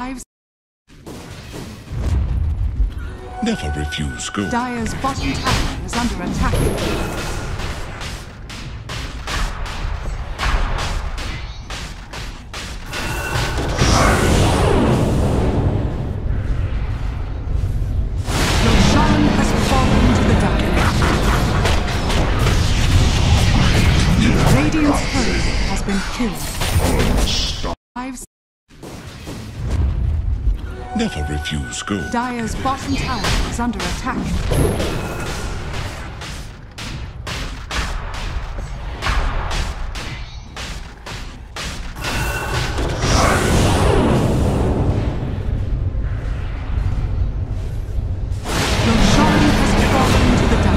Never refuse gold. Dire's bottom tower is under attack. Your Shaman has fallen to the dark. Radiant's turret has been killed. Never refuse gold. Dire's bottom tower is under attack. Your Shaman has fallen to the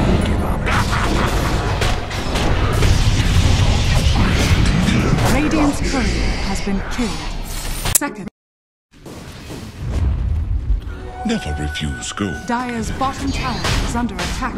dark. Radiant's courier has been killed. Second. Never refuse gold. Dire's bottom tower is under attack.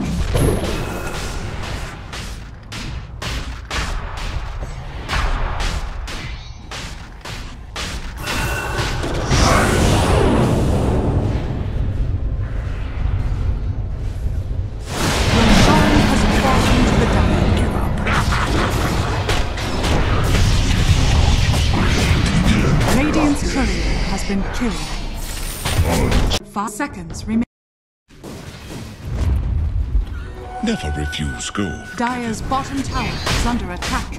Your Shaman has fallen to the dark. Give up. Radiant's courier has been killed. 5 seconds remain. Never refuse gold. Dire's bottom tower is under attack.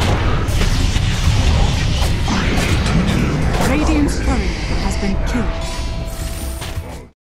Radiant's courier has been killed.